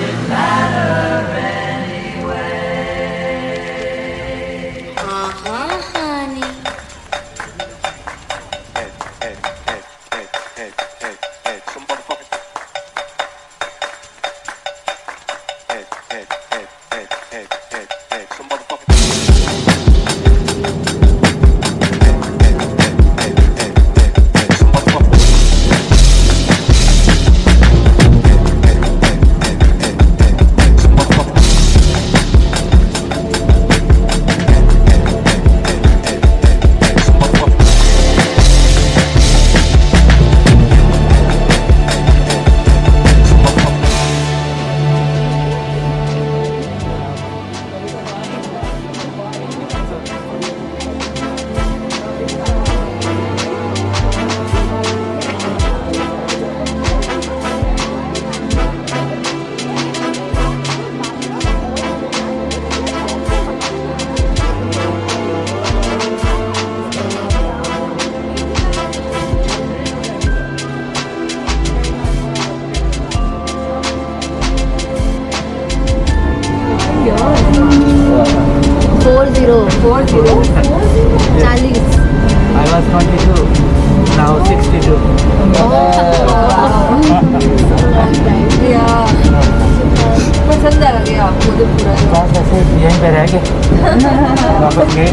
I was 22, now 62. पसंद आ गया मुझे पूरा। बस ऐसे यहीं पे रह के वापस गए।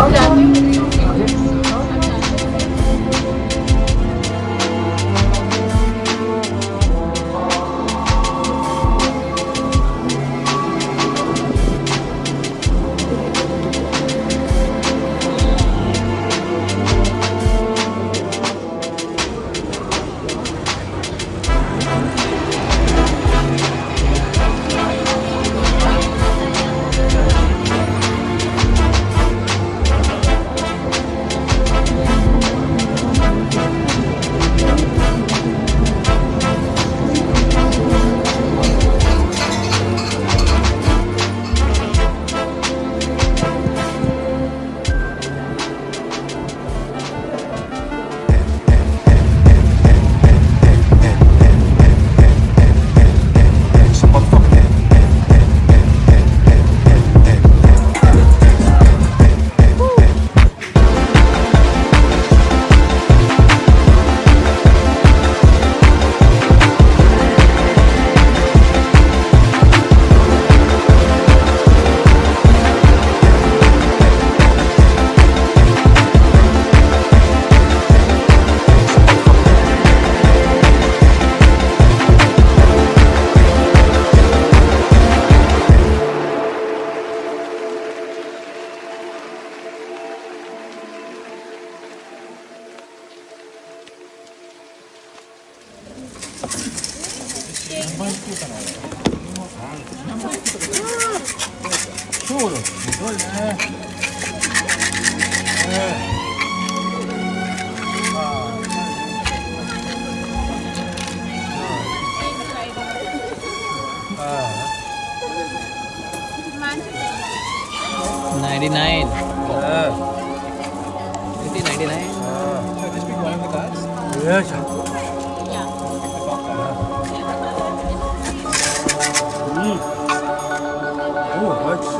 $99. $99. Just pick one of the cards. Yeah, sure. Oh, what's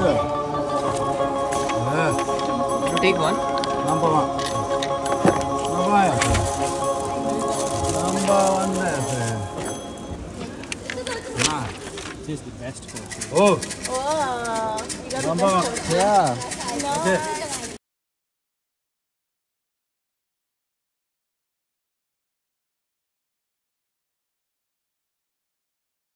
Take one. number one? Number one there. This is the best coach. Oh, Oh, you got number one. Yeah. I know. Okay.